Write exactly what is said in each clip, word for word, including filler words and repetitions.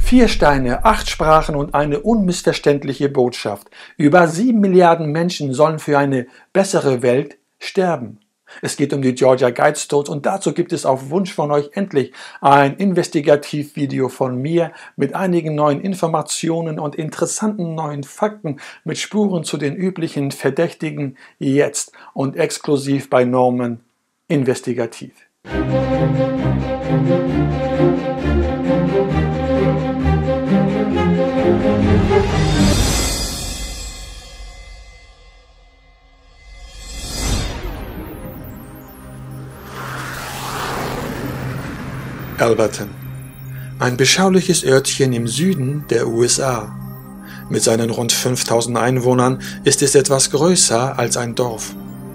Vier Steine, acht Sprachen und eine unmissverständliche Botschaft. Über sieben Milliarden Menschen sollen für eine bessere Welt sterben. Es geht um die Georgia Guidestones und dazu gibt es auf Wunsch von euch endlich ein Investigativvideo von mir mit einigen neuen Informationen und interessanten neuen Fakten mit Spuren zu den üblichen Verdächtigen jetzt und exklusiv bei Norman Investigativ. Alberton, ein beschauliches Örtchen im Süden der U S A. Mit seinen rund fünftausend Einwohnern ist es etwas größer als ein Dorf.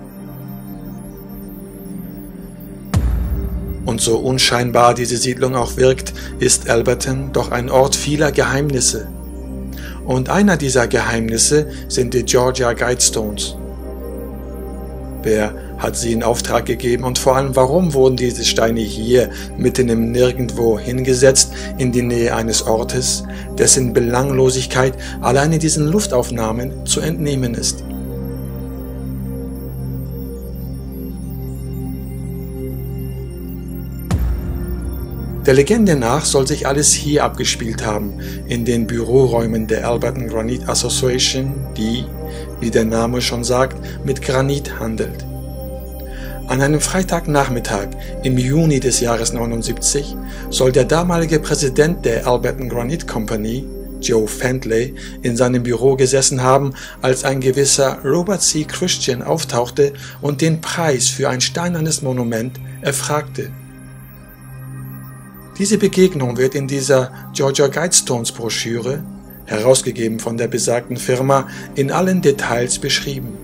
Und so unscheinbar diese Siedlung auch wirkt, ist Alberton doch ein Ort vieler Geheimnisse. Und einer dieser Geheimnisse sind die Georgia Guidestones. Wer hat sie in Auftrag gegeben und vor allem warum wurden diese Steine hier mitten im Nirgendwo hingesetzt in die Nähe eines Ortes, dessen Belanglosigkeit alleine diesen Luftaufnahmen zu entnehmen ist? Der Legende nach soll sich alles hier abgespielt haben, in den Büroräumen der Alberton Granite Association, die, wie der Name schon sagt, mit Granit handelt. An einem Freitagnachmittag im Juni des Jahres neunundsiebzig soll der damalige Präsident der Alberton Granite Company, Joe Fendley, in seinem Büro gesessen haben, als ein gewisser Robert C. Christian auftauchte und den Preis für ein steinernes Monument erfragte. Diese Begegnung wird in dieser Georgia Guidestones Broschüre, herausgegeben von der besagten Firma, in allen Details beschrieben.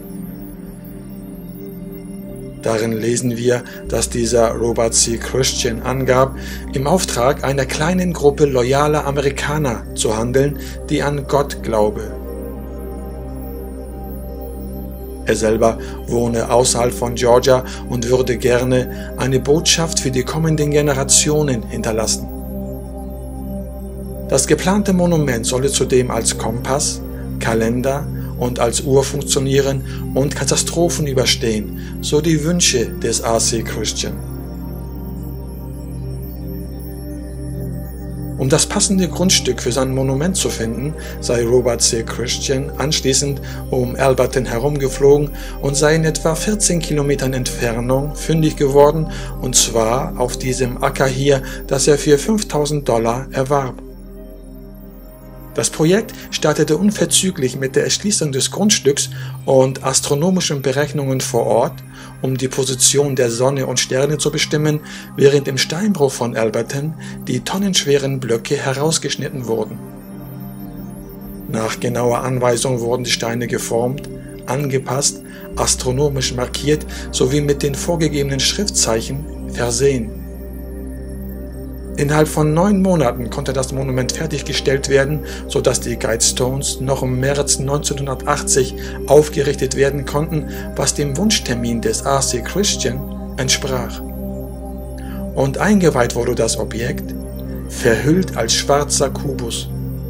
Darin lesen wir, dass dieser Robert C. Christian angab, im Auftrag einer kleinen Gruppe loyaler Amerikaner zu handeln, die an Gott glaube. Er selber wohne außerhalb von Georgia und würde gerne eine Botschaft für die kommenden Generationen hinterlassen. Das geplante Monument solle zudem als Kompass, Kalender und als Uhr funktionieren und Katastrophen überstehen, so die Wünsche des R C Christian. Um das passende Grundstück für sein Monument zu finden, sei Robert C. Christian anschließend um Alberton herumgeflogen und sei in etwa vierzehn Kilometern Entfernung fündig geworden, und zwar auf diesem Acker hier, das er für fünftausend Dollar erwarb. Das Projekt startete unverzüglich mit der Erschließung des Grundstücks und astronomischen Berechnungen vor Ort, um die Position der Sonne und Sterne zu bestimmen, während im Steinbruch von Alberton die tonnenschweren Blöcke herausgeschnitten wurden. Nach genauer Anweisung wurden die Steine geformt, angepasst, astronomisch markiert sowie mit den vorgegebenen Schriftzeichen versehen. Innerhalb von neun Monaten konnte das Monument fertiggestellt werden, sodass die Guidestones noch im März neunzehnhundertachtzig aufgerichtet werden konnten, was dem Wunschtermin des R C Christian entsprach. Und eingeweiht wurde das Objekt, verhüllt als schwarzer Kubus.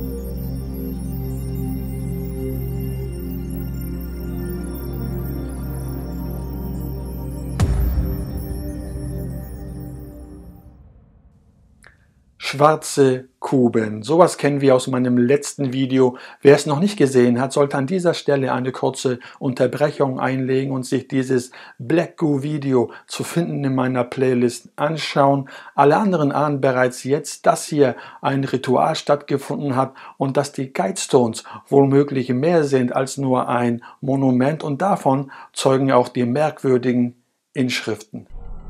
Schwarze Kuben. Sowas kennen wir aus meinem letzten Video. Wer es noch nicht gesehen hat, sollte an dieser Stelle eine kurze Unterbrechung einlegen und sich dieses Black Goo Video zu finden in meiner Playlist anschauen. Alle anderen ahnen bereits jetzt, dass hier ein Ritual stattgefunden hat und dass die Guidestones womöglich mehr sind als nur ein Monument, und davon zeugen auch die merkwürdigen Inschriften.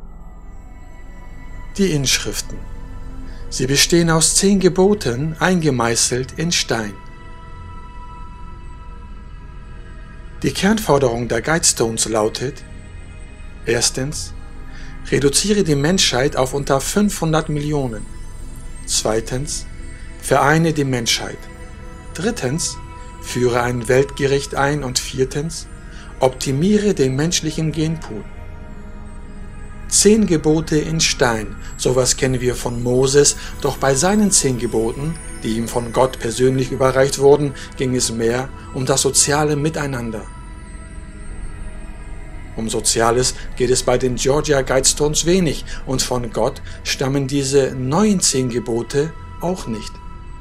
Die Inschriften. Sie bestehen aus zehn Geboten, eingemeißelt in Stein. Die Kernforderung der Guidestones lautet: Erstens, reduziere die Menschheit auf unter fünfhundert Millionen. Zweitens, vereine die Menschheit. Drittens, führe ein Weltgericht ein. Und viertens, optimiere den menschlichen Genpool. Zehn Gebote in Stein, sowas kennen wir von Moses, doch bei seinen zehn Geboten, die ihm von Gott persönlich überreicht wurden, ging es mehr um das soziale Miteinander. Um Soziales geht es bei den Georgia Guidestones wenig und von Gott stammen diese neuen zehn Gebote auch nicht.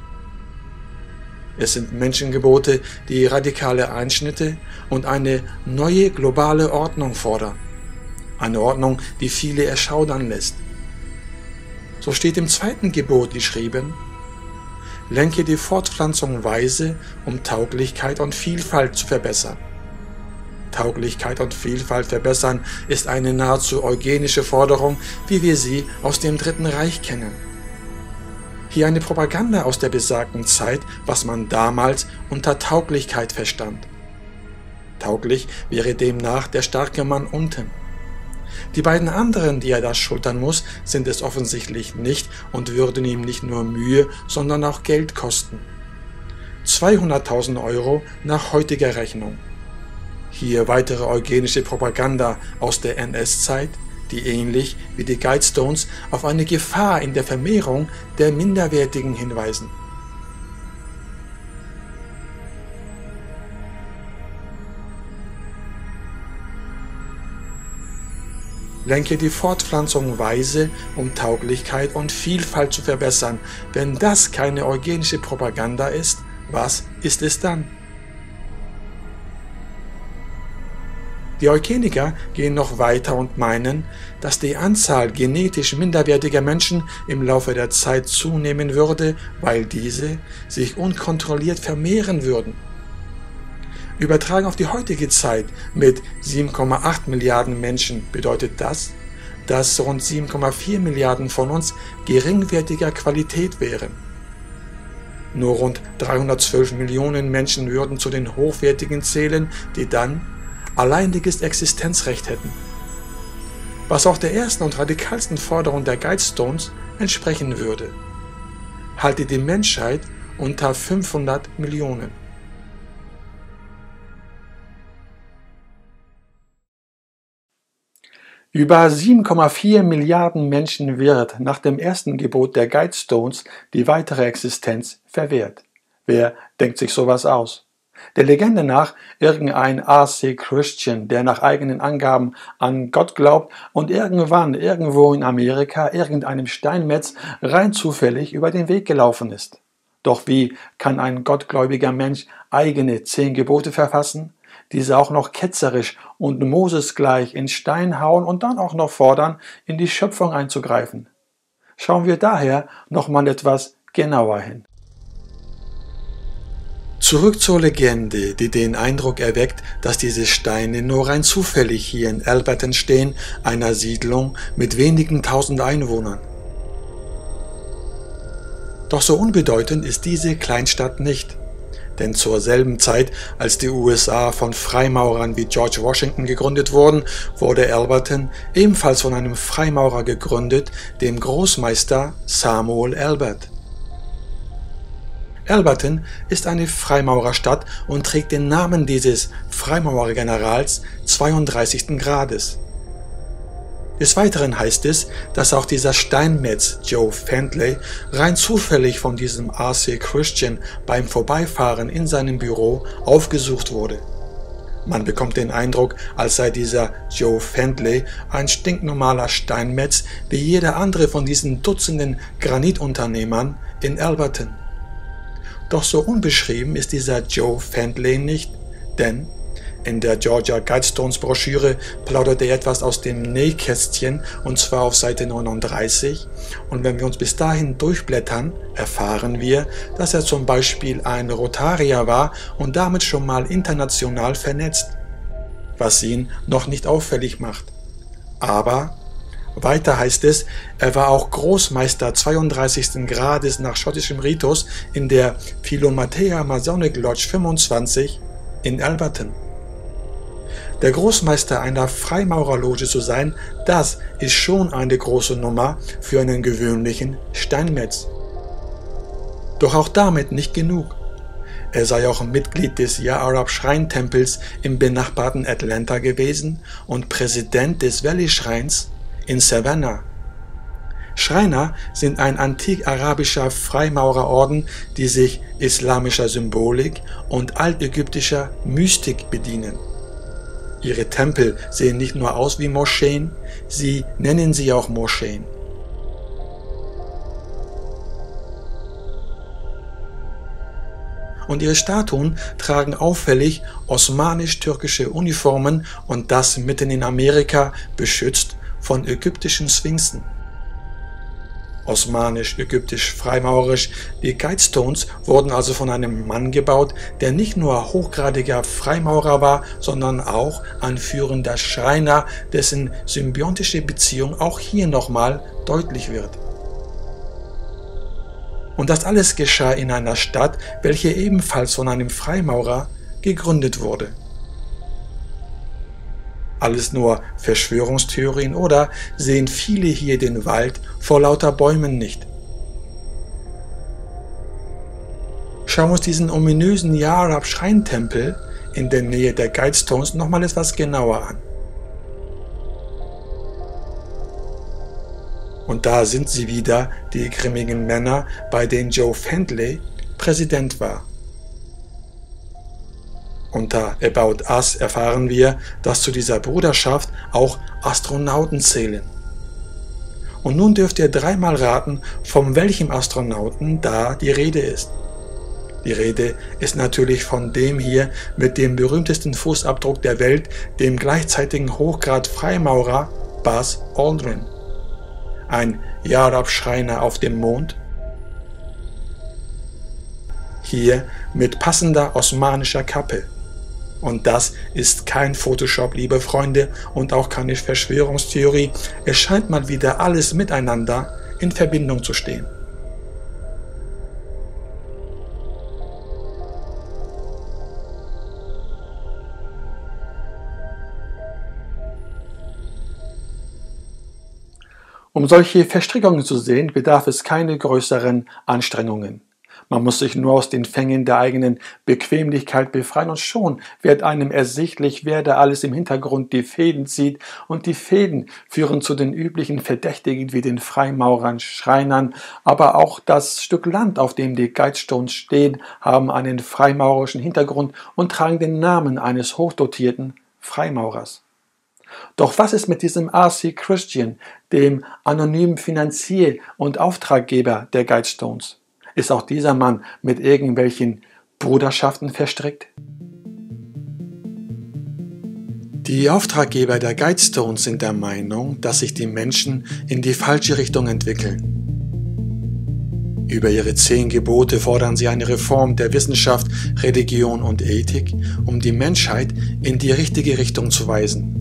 Es sind Menschengebote, die radikale Einschnitte und eine neue globale Ordnung fordern. Eine Ordnung, die viele erschaudern lässt. So steht im zweiten Gebot geschrieben: Lenke die Fortpflanzung weise, um Tauglichkeit und Vielfalt zu verbessern. Tauglichkeit und Vielfalt verbessern ist eine nahezu eugenische Forderung, wie wir sie aus dem Dritten Reich kennen. Hier eine Propaganda aus der besagten Zeit, was man damals unter Tauglichkeit verstand. Tauglich wäre demnach der starke Mann unten. Die beiden anderen, die er da schultern muss, sind es offensichtlich nicht und würden ihm nicht nur Mühe, sondern auch Geld kosten. zweihunderttausend Euro nach heutiger Rechnung. Hier weitere eugenische Propaganda aus der N S-Zeit, die ähnlich wie die Guidestones auf eine Gefahr in der Vermehrung der Minderwertigen hinweisen. Lenke die Fortpflanzung weise, um Tauglichkeit und Vielfalt zu verbessern. Wenn das keine eugenische Propaganda ist, was ist es dann? Die Eugeniker gehen noch weiter und meinen, dass die Anzahl genetisch minderwertiger Menschen im Laufe der Zeit zunehmen würde, weil diese sich unkontrolliert vermehren würden. Übertragen auf die heutige Zeit mit sieben Komma acht Milliarden Menschen bedeutet das, dass rund sieben Komma vier Milliarden von uns geringwertiger Qualität wären. Nur rund dreihundertzwölf Millionen Menschen würden zu den Hochwertigen zählen, die dann alleiniges Existenzrecht hätten. Was auch der ersten und radikalsten Forderung der Guidestones entsprechen würde. Halte die Menschheit unter fünfhundert Millionen. Über sieben Komma vier Milliarden Menschen wird nach dem ersten Gebot der Guidestones die weitere Existenz verwehrt. Wer denkt sich sowas aus? Der Legende nach irgendein R C Christian, der nach eigenen Angaben an Gott glaubt und irgendwann irgendwo in Amerika irgendeinem Steinmetz rein zufällig über den Weg gelaufen ist. Doch wie kann ein gottgläubiger Mensch eigene zehn Gebote verfassen, diese auch noch ketzerisch und Moses gleich in Stein hauen und dann auch noch fordern, in die Schöpfung einzugreifen? Schauen wir daher nochmal etwas genauer hin. Zurück zur Legende, die den Eindruck erweckt, dass diese Steine nur rein zufällig hier in Alberton stehen, einer Siedlung mit wenigen tausend Einwohnern. Doch so unbedeutend ist diese Kleinstadt nicht. Denn zur selben Zeit, als die U S A von Freimaurern wie George Washington gegründet wurden, wurde Alberton ebenfalls von einem Freimaurer gegründet, dem Großmeister Samuel Albert. Alberton ist eine Freimaurerstadt und trägt den Namen dieses Freimaurergenerals zweiunddreißigsten Grades. Des Weiteren heißt es, dass auch dieser Steinmetz Joe Findlay rein zufällig von diesem R C Christian beim Vorbeifahren in seinem Büro aufgesucht wurde. Man bekommt den Eindruck, als sei dieser Joe Findlay ein stinknormaler Steinmetz wie jeder andere von diesen Dutzenden Granitunternehmern in Alberton. Doch so unbeschrieben ist dieser Joe Findlay nicht, denn in der Georgia Guidestones Broschüre plaudert er etwas aus dem Nähkästchen, und zwar auf Seite neununddreißig, und wenn wir uns bis dahin durchblättern, erfahren wir, dass er zum Beispiel ein Rotarier war und damit schon mal international vernetzt, was ihn noch nicht auffällig macht. Aber weiter heißt es, er war auch Großmeister zweiunddreißigsten Grades nach schottischem Ritus in der Philomathea Masonic Lodge fünfundzwanzig in Alberton. Der Großmeister einer Freimaurerloge zu sein, das ist schon eine große Nummer für einen gewöhnlichen Steinmetz. Doch auch damit nicht genug. Er sei auch Mitglied des Ya-Arab Schreintempels im benachbarten Atlanta gewesen und Präsident des Valley Schreins in Savannah. Schreiner sind ein antik-arabischer Freimaurerorden, die sich islamischer Symbolik und altägyptischer Mystik bedienen. Ihre Tempel sehen nicht nur aus wie Moscheen, sie nennen sie auch Moscheen. Und ihre Statuen tragen auffällig osmanisch-türkische Uniformen und das mitten in Amerika, beschützt von ägyptischen Sphinxen. Osmanisch-ägyptisch-freimaurisch, die Guidestones wurden also von einem Mann gebaut, der nicht nur hochgradiger Freimaurer war, sondern auch ein führender Schreiner, dessen symbiontische Beziehung auch hier nochmal deutlich wird. Und das alles geschah in einer Stadt, welche ebenfalls von einem Freimaurer gegründet wurde. Alles nur Verschwörungstheorien oder sehen viele hier den Wald vor lauter Bäumen nicht? Schauen wir uns diesen ominösen Yarab-Schreintempel in der Nähe der Guidestones nochmal etwas genauer an. Und da sind sie wieder, die grimmigen Männer, bei denen Joe Findlay Präsident war. Unter About Us erfahren wir, dass zu dieser Bruderschaft auch Astronauten zählen. Und nun dürft ihr dreimal raten, von welchem Astronauten da die Rede ist. Die Rede ist natürlich von dem hier mit dem berühmtesten Fußabdruck der Welt, dem gleichzeitigen Hochgrad-Freimaurer Buzz Aldrin. Ein Yarab-Schreiner auf dem Mond. Hier mit passender osmanischer Kappe. Und das ist kein Photoshop, liebe Freunde, und auch keine Verschwörungstheorie. Es scheint mal wieder alles miteinander in Verbindung zu stehen. Um solche Verstrickungen zu sehen, bedarf es keine größeren Anstrengungen. Man muss sich nur aus den Fängen der eigenen Bequemlichkeit befreien und schon wird einem ersichtlich, wer da alles im Hintergrund die Fäden zieht, und die Fäden führen zu den üblichen Verdächtigen wie den Freimaurern, Schreinern, aber auch das Stück Land, auf dem die Guidestones stehen, haben einen freimaurerischen Hintergrund und tragen den Namen eines hochdotierten Freimaurers. Doch was ist mit diesem R C Christian, dem anonymen Finanzier und Auftraggeber der Guidestones? Ist auch dieser Mann mit irgendwelchen Bruderschaften verstrickt? Die Auftraggeber der Guidestones sind der Meinung, dass sich die Menschen in die falsche Richtung entwickeln. Über ihre zehn Gebote fordern sie eine Reform der Wissenschaft, Religion und Ethik, um die Menschheit in die richtige Richtung zu weisen.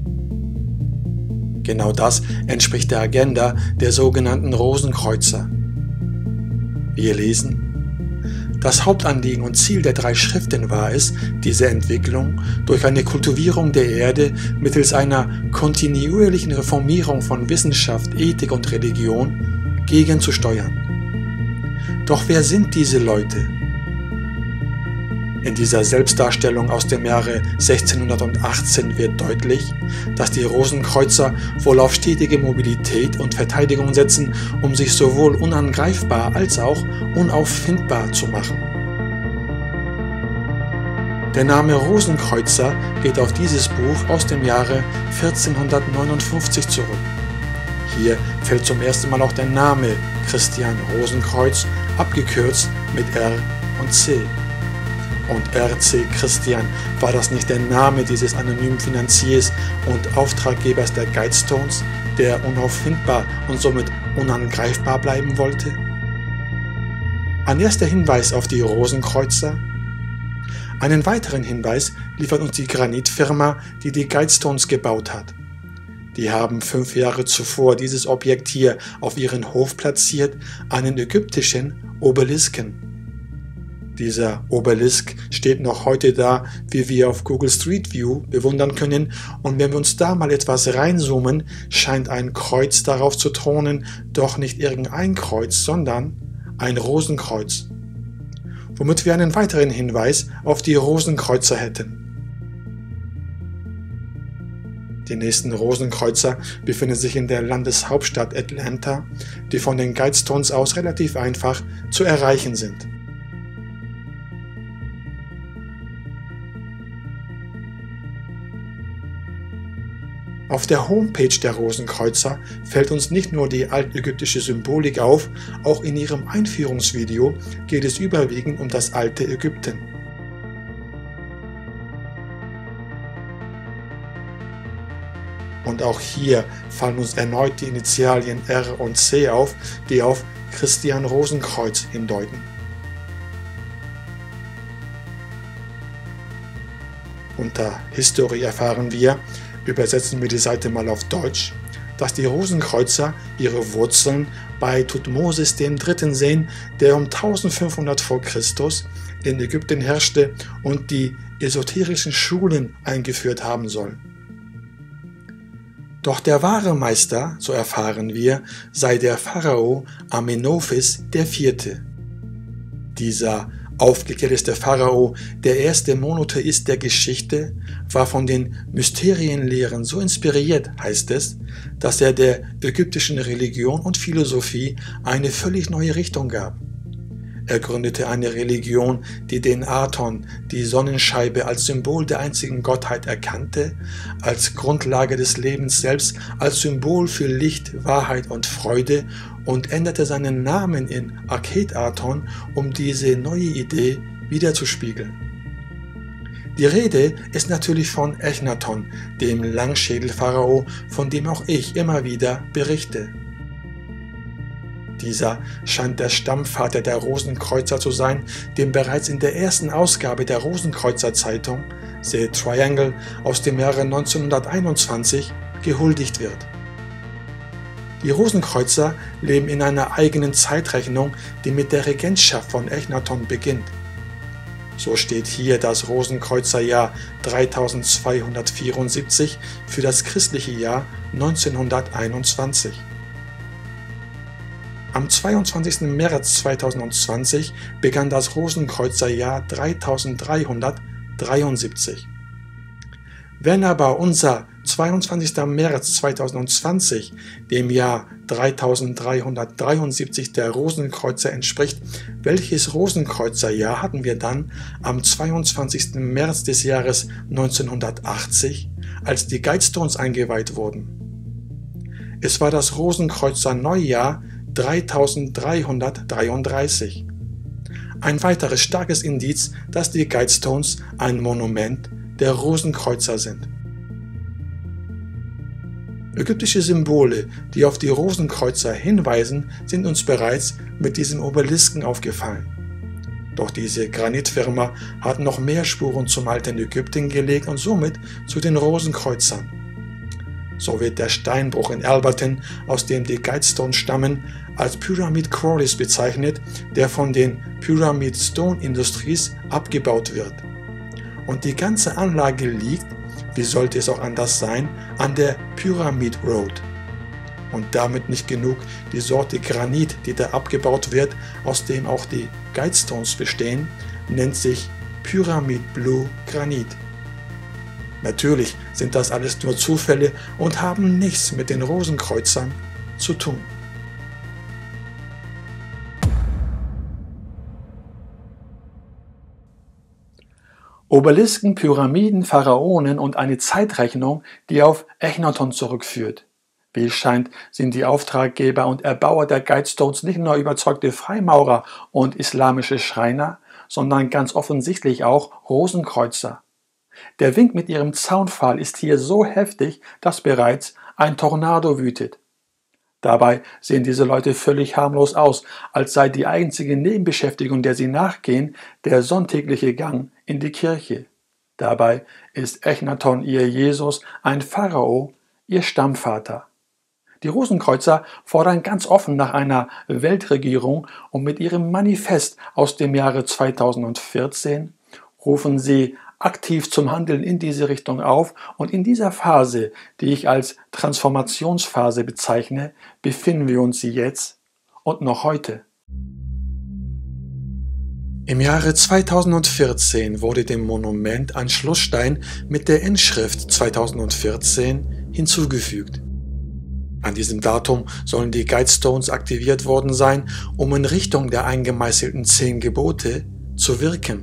Genau das entspricht der Agenda der sogenannten Rosenkreuzer. Wir lesen: Das Hauptanliegen und Ziel der drei Schriften war es, diese Entwicklung durch eine Kultivierung der Erde mittels einer kontinuierlichen Reformierung von Wissenschaft, Ethik und Religion gegenzusteuern. Doch wer sind diese Leute? In dieser Selbstdarstellung aus dem Jahre sechzehnhundertachtzehn wird deutlich, dass die Rosenkreuzer wohl auf stetige Mobilität und Verteidigung setzen, um sich sowohl unangreifbar als auch unauffindbar zu machen. Der Name Rosenkreuzer geht auf dieses Buch aus dem Jahre vierzehnhundertneunundfünfzig zurück. Hier fällt zum ersten Mal auch der Name Christian Rosenkreuz, abgekürzt mit R und C. Und R C Christian, war das nicht der Name dieses anonymen Finanziers und Auftraggebers der Guidestones, der unauffindbar und somit unangreifbar bleiben wollte? Ein erster Hinweis auf die Rosenkreuzer. Einen weiteren Hinweis liefert uns die Granitfirma, die die Guidestones gebaut hat. Die haben fünf Jahre zuvor dieses Objekt hier auf ihren Hof platziert, einen ägyptischen Obelisken. Dieser Obelisk steht noch heute da, wie wir auf Google Street View bewundern können, und wenn wir uns da mal etwas reinzoomen, scheint ein Kreuz darauf zu thronen, doch nicht irgendein Kreuz, sondern ein Rosenkreuz. Womit wir einen weiteren Hinweis auf die Rosenkreuzer hätten. Die nächsten Rosenkreuzer befinden sich in der Landeshauptstadt Atlanta, die von den Guidestones aus relativ einfach zu erreichen sind. Auf der Homepage der Rosenkreuzer fällt uns nicht nur die altägyptische Symbolik auf, auch in ihrem Einführungsvideo geht es überwiegend um das alte Ägypten. Und auch hier fallen uns erneut die Initialien R und C auf, die auf Christian Rosenkreuz hindeuten. Unter History erfahren wir, übersetzen wir die Seite mal auf Deutsch, dass die Rosenkreuzer ihre Wurzeln bei Thutmosis dem Dritten sehen, der um eintausendfünfhundert vor Christus in Ägypten herrschte und die esoterischen Schulen eingeführt haben soll. Doch der wahre Meister, so erfahren wir, sei der Pharao Amenophis der Vierte. Dieser aufgeklärteste Pharao, der erste Monotheist der Geschichte, war von den Mysterienlehren so inspiriert, heißt es, dass er der ägyptischen Religion und Philosophie eine völlig neue Richtung gab. Er gründete eine Religion, die den Aton, die Sonnenscheibe, als Symbol der einzigen Gottheit erkannte, als Grundlage des Lebens selbst, als Symbol für Licht, Wahrheit und Freude und änderte seinen Namen in Akhet-Aton, um diese neue Idee wiederzuspiegeln. Die Rede ist natürlich von Echnaton, dem Langschädel-Pharao, von dem auch ich immer wieder berichte. Dieser scheint der Stammvater der Rosenkreuzer zu sein, dem bereits in der ersten Ausgabe der Rosenkreuzer Zeitung, The Triangle, aus dem Jahre neunzehnhunderteinundzwanzig, gehuldigt wird. Die Rosenkreuzer leben in einer eigenen Zeitrechnung, die mit der Regentschaft von Echnaton beginnt. So steht hier das Rosenkreuzerjahr dreitausendzweihundertvierundsiebzig für das christliche Jahr neunzehnhunderteinundzwanzig. Am zweiundzwanzigsten März zweitausendzwanzig begann das Rosenkreuzerjahr dreitausenddreihundertdreiundsiebzig. Wenn aber unser zweiundzwanzigster März zweitausendzwanzig dem Jahr dreitausenddreihundertdreiundsiebzig der Rosenkreuzer entspricht, welches Rosenkreuzerjahr hatten wir dann am zweiundzwanzigsten März des Jahres neunzehnhundertachtzig, als die Guidestones eingeweiht wurden? Es war das Rosenkreuzer Neujahr dreitausenddreihundertdreiunddreißig. Ein weiteres starkes Indiz, dass die Guidestones ein Monument der Rosenkreuzer sind. Ägyptische Symbole, die auf die Rosenkreuzer hinweisen, sind uns bereits mit diesem Obelisken aufgefallen. Doch diese Granitfirma hat noch mehr Spuren zum alten Ägypten gelegt und somit zu den Rosenkreuzern. So wird der Steinbruch in Alberton, aus dem die Guidestones stammen, als Pyramid Quarries bezeichnet, der von den Pyramid Stone Industries abgebaut wird. Und die ganze Anlage liegt, wie sollte es auch anders sein, an der Pyramid Road. Und damit nicht genug, die Sorte Granit, die da abgebaut wird, aus dem auch die Guidestones bestehen, nennt sich Pyramid Blue Granit. Natürlich sind das alles nur Zufälle und haben nichts mit den Rosenkreuzern zu tun. Obelisken, Pyramiden, Pharaonen und eine Zeitrechnung, die auf Echnaton zurückführt. Wie es scheint, sind die Auftraggeber und Erbauer der Guidestones nicht nur überzeugte Freimaurer und islamische Schreiner, sondern ganz offensichtlich auch Rosenkreuzer. Der Wind mit ihrem Zaunpfahl ist hier so heftig, dass bereits ein Tornado wütet. Dabei sehen diese Leute völlig harmlos aus, als sei die einzige Nebenbeschäftigung, der sie nachgehen, der sonntägliche Gang in die Kirche. Dabei ist Echnaton ihr Jesus, ein Pharao ihr Stammvater. Die Rosenkreuzer fordern ganz offen nach einer Weltregierung und mit ihrem Manifest aus dem Jahre zweitausendvierzehn rufen sie aktiv zum Handeln in diese Richtung auf, und in dieser Phase, die ich als Transformationsphase bezeichne, befinden wir uns jetzt und noch heute. Im Jahre zweitausendvierzehn wurde dem Monument ein Schlussstein mit der Inschrift zweitausendvierzehn hinzugefügt. An diesem Datum sollen die Guidestones aktiviert worden sein, um in Richtung der eingemeißelten zehn Gebote zu wirken.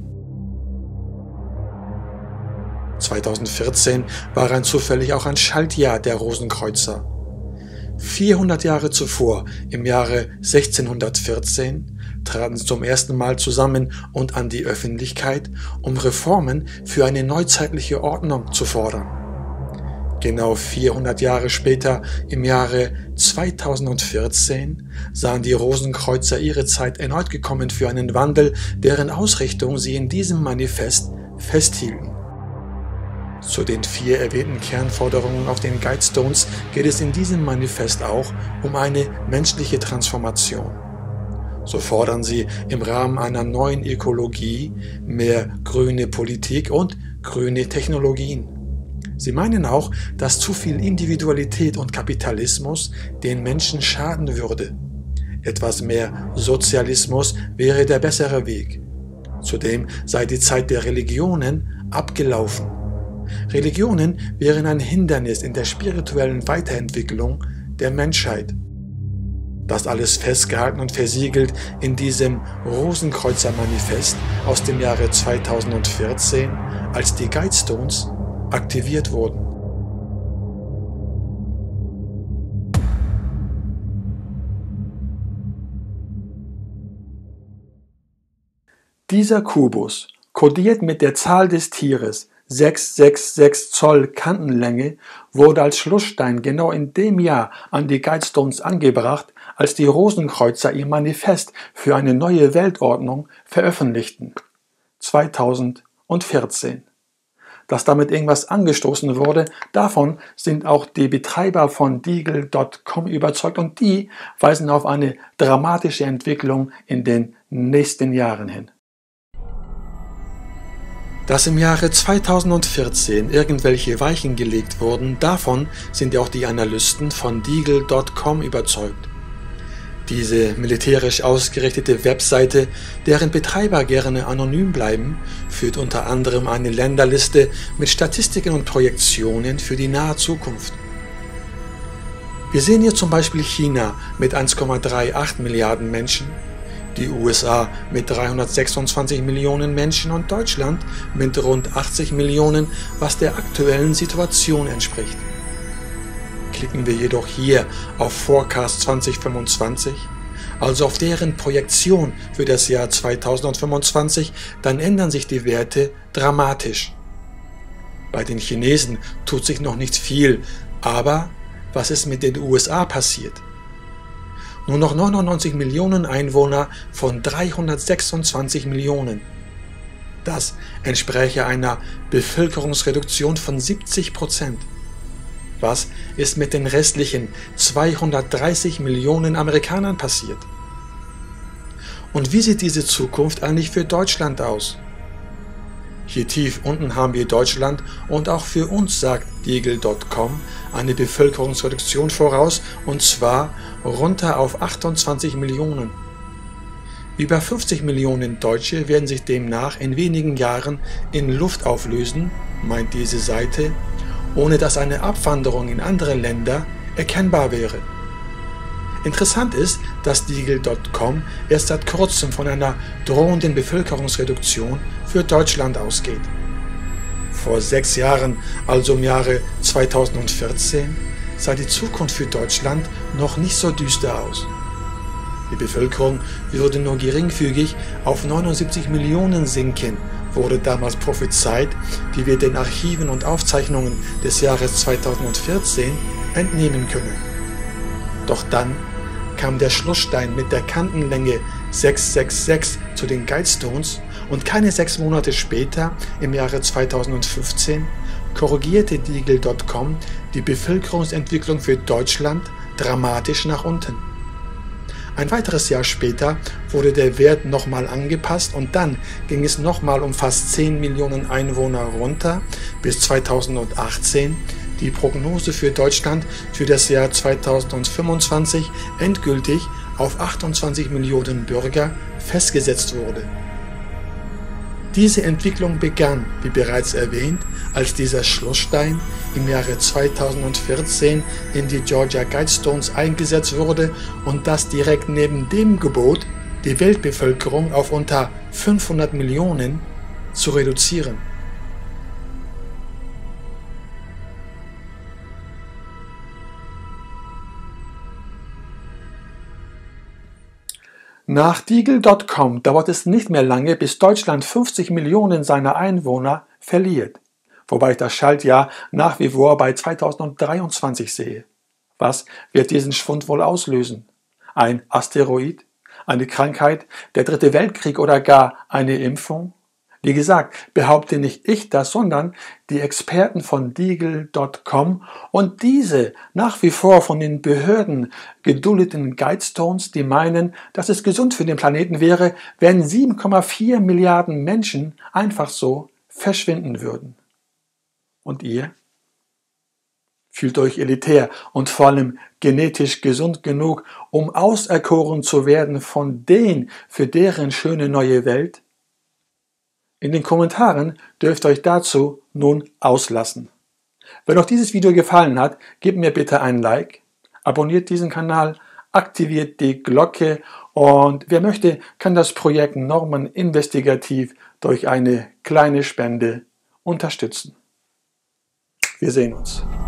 zweitausendvierzehn war rein zufällig auch ein Schaltjahr der Rosenkreuzer. vierhundert Jahre zuvor, im Jahre sechzehnhundertvierzehn, traten sie zum ersten Mal zusammen und an die Öffentlichkeit, um Reformen für eine neuzeitliche Ordnung zu fordern. Genau vierhundert Jahre später, im Jahre zweitausendvierzehn, sahen die Rosenkreuzer ihre Zeit erneut gekommen für einen Wandel, deren Ausrichtung sie in diesem Manifest festhielten. Zu den vier erwähnten Kernforderungen auf den Guidestones geht es in diesem Manifest auch um eine menschliche Transformation. So fordern sie im Rahmen einer neuen Ökologie mehr grüne Politik und grüne Technologien. Sie meinen auch, dass zu viel Individualität und Kapitalismus den Menschen schaden würde. Etwas mehr Sozialismus wäre der bessere Weg. Zudem sei die Zeit der Religionen abgelaufen. Religionen wären ein Hindernis in der spirituellen Weiterentwicklung der Menschheit. Das alles festgehalten und versiegelt in diesem Rosenkreuzer-Manifest aus dem Jahre zweitausendvierzehn, als die Guidestones aktiviert wurden. Dieser Kubus, kodiert mit der Zahl des Tieres sechshundertsechsundsechzig Zoll Kantenlänge, wurde als Schlussstein genau in dem Jahr an die Guidestones angebracht, als die Rosenkreuzer ihr Manifest für eine neue Weltordnung veröffentlichten. zweitausendvierzehn. Dass damit irgendwas angestoßen wurde, davon sind auch die Betreiber von Deagle Punkt com überzeugt, und die weisen auf eine dramatische Entwicklung in den nächsten Jahren hin. Dass im Jahre zweitausendvierzehn irgendwelche Weichen gelegt wurden, davon sind auch die Analysten von Deagle Punkt com überzeugt. Diese militärisch ausgerichtete Webseite, deren Betreiber gerne anonym bleiben, führt unter anderem eine Länderliste mit Statistiken und Projektionen für die nahe Zukunft. Wir sehen hier zum Beispiel China mit eins Komma achtunddreißig Milliarden Menschen, die U S A mit dreihundertsechsundzwanzig Millionen Menschen und Deutschland mit rund achtzig Millionen, was der aktuellen Situation entspricht. Klicken wir jedoch hier auf Forecast zweitausendfünfundzwanzig, also auf deren Projektion für das Jahr zweitausendfünfundzwanzig, dann ändern sich die Werte dramatisch. Bei den Chinesen tut sich noch nicht viel, aber was ist mit den U S A passiert? Nur noch neunundneunzig Millionen Einwohner von dreihundertsechsundzwanzig Millionen. Das entspräche einer Bevölkerungsreduktion von siebzig Prozent. Was ist mit den restlichen zweihundertdreißig Millionen Amerikanern passiert? Und wie sieht diese Zukunft eigentlich für Deutschland aus? Hier tief unten haben wir Deutschland, und auch für uns sagt Deagle Punkt com eine Bevölkerungsreduktion voraus, und zwar runter auf achtundzwanzig Millionen. Über fünfzig Millionen Deutsche werden sich demnach in wenigen Jahren in Luft auflösen, meint diese Seite, ohne dass eine Abwanderung in andere Länder erkennbar wäre. Interessant ist, dass Deagle Punkt com erst seit kurzem von einer drohenden Bevölkerungsreduktion für Deutschland ausgeht. Vor sechs Jahren, also im Jahre zweitausendvierzehn, sah die Zukunft für Deutschland noch nicht so düster aus. Die Bevölkerung würde nur geringfügig auf neunundsiebzig Millionen sinken, wurde damals prophezeit, wie wir den Archiven und Aufzeichnungen des Jahres zweitausendvierzehn entnehmen können. Doch dann kam der Schlussstein mit der Kantenlänge sechshundertsechsundsechzig zu den Guidestones, und keine sechs Monate später, im Jahre zweitausendfünfzehn, korrigierte Deagle Punkt com die Bevölkerungsentwicklung für Deutschland dramatisch nach unten. Ein weiteres Jahr später wurde der Wert nochmal angepasst, und dann ging es nochmal um fast zehn Millionen Einwohner runter, bis zweitausendachtzehn die Prognose für Deutschland für das Jahr zweitausendfünfundzwanzig endgültig auf achtundzwanzig Millionen Bürger festgesetzt wurde. Diese Entwicklung begann, wie bereits erwähnt, als dieser Schlussstein im Jahre zweitausendvierzehn in die Georgia Guidestones eingesetzt wurde und das direkt neben dem Gebot, die Weltbevölkerung auf unter fünfhundert Millionen zu reduzieren. Nach Deagle Punkt com dauert es nicht mehr lange, bis Deutschland fünfzig Millionen seiner Einwohner verliert, wobei ich das Schaltjahr nach wie vor bei zweitausenddreiundzwanzig sehe. Was wird diesen Schwund wohl auslösen? Ein Asteroid? Eine Krankheit? Der dritte Weltkrieg oder gar eine Impfung? Wie gesagt, behaupte nicht ich das, sondern die Experten von Deagle Punkt com und diese nach wie vor von den Behörden geduldeten Guidestones, die meinen, dass es gesund für den Planeten wäre, wenn sieben Komma vier Milliarden Menschen einfach so verschwinden würden. Und ihr? Fühlt euch elitär und vor allem genetisch gesund genug, um auserkoren zu werden von denen für deren schöne neue Welt? In den Kommentaren dürft ihr euch dazu nun auslassen. Wenn euch dieses Video gefallen hat, gebt mir bitte ein Like, abonniert diesen Kanal, aktiviert die Glocke und wer möchte, kann das Projekt Norman Investigativ durch eine kleine Spende unterstützen. Wir sehen uns.